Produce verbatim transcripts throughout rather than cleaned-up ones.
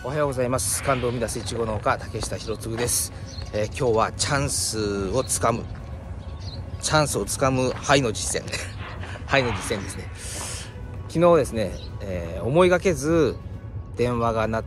おはようございます。感動を生み出すいちご農家竹下博次です。えー、今日はチャンスをつかむチャンスをつかむはいの実践はいの実践ですね。昨日ですね、えー、思いがけず電話が鳴って、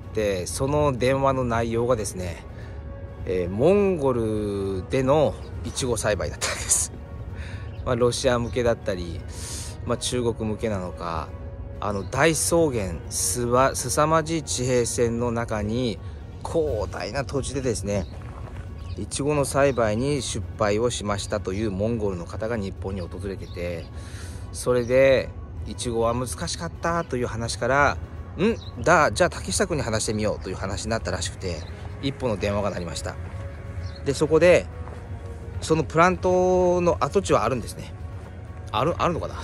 その電話の内容がですね、えー、モンゴルでのいちご栽培だったんです。まあ、ロシア向けだったり、まあ、中国向けなのか、あの大草原すわすさまじい地平線の中に広大な土地でですね、いちごの栽培に失敗をしましたというモンゴルの方が日本に訪れてて、それでいちごは難しかったという話から、んだじゃあ竹下君に話してみようという話になったらしくて、一本の電話が鳴りました。でそこでそのプラントの跡地はあるんですね。あるあるのかな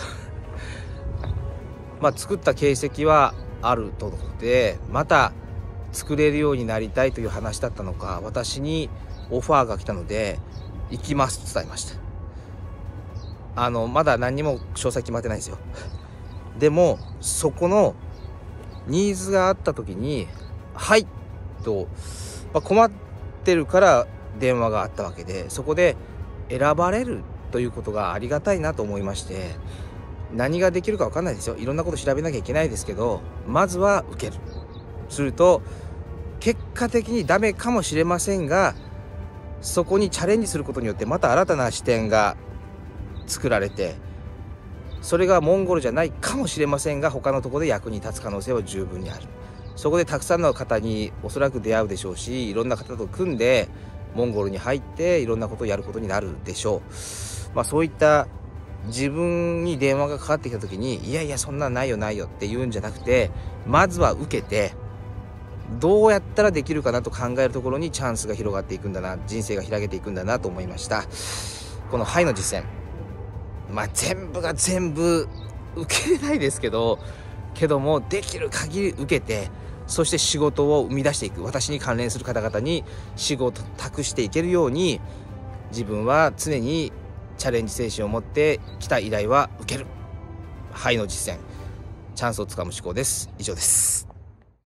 まあ作った形跡はあるとのことで、また作れるようになりたいという話だったのか、私にオファーが来たので行きますと伝えました。あのまだ何にも詳細決まってないんですよ。でもそこのニーズがあった時にはいと、まあ、困ってるから電話があったわけで、そこで選ばれるということがありがたいなと思いまして、何ができるか分かんないですよ。いろんなこと調べなきゃいけないですけど、まずは受ける。すると結果的にダメかもしれませんが、そこにチャレンジすることによってまた新たな視点が作られて、それがモンゴルじゃないかもしれませんが、他のところで役に立つ可能性は十分にある。そこでたくさんの方におそらく出会うでしょうし、いろんな方と組んでモンゴルに入っていろんなことをやることになるでしょう。まあそういった自分に電話がかかってきた時に、いやいやそんなんないよないよって言うんじゃなくて、まずは受けてどうやったらできるかなと考えるところにチャンスが広がっていくんだな、人生が開けていくんだなと思いました。このはいの実践、まあ全部が全部受けれないですけどけどもできる限り受けて、そして仕事を生み出していく、私に関連する方々に仕事を託していけるように、自分は常にチャレンジ精神を持ってきた依頼は受ける。はいの実践、チャンスをつかむ思考です。以上です。